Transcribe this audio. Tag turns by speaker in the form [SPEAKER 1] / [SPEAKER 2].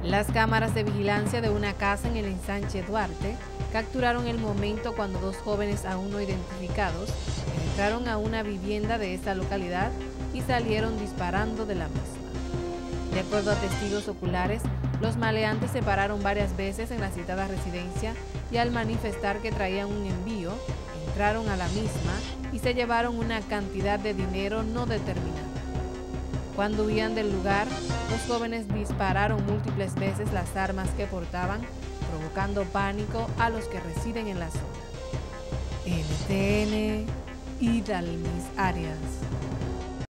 [SPEAKER 1] Las cámaras de vigilancia de una casa en el ensanche Duarte capturaron el momento cuando dos jóvenes aún no identificados entraron a una vivienda de esta localidad y salieron disparando de la misma. De acuerdo a testigos oculares, los maleantes se pararon varias veces en la citada residencia y al manifestar que traían un envío, entraron a la misma y se llevaron una cantidad de dinero no determinada. Cuando huían del lugar, los jóvenes dispararon múltiples veces las armas que portaban, provocando pánico a los que residen en la zona. NTN, Idalmis Arias.